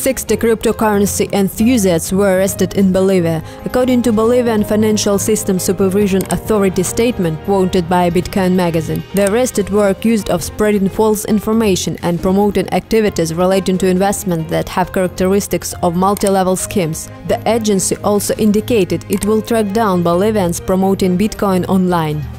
60 cryptocurrency enthusiasts were arrested in Bolivia, according to Bolivian Financial System Supervision Authority statement quoted by Bitcoin magazine. The arrested were accused of spreading false information and promoting activities relating to investment that have characteristics of multi-level schemes. The agency also indicated it will track down Bolivians promoting Bitcoin online.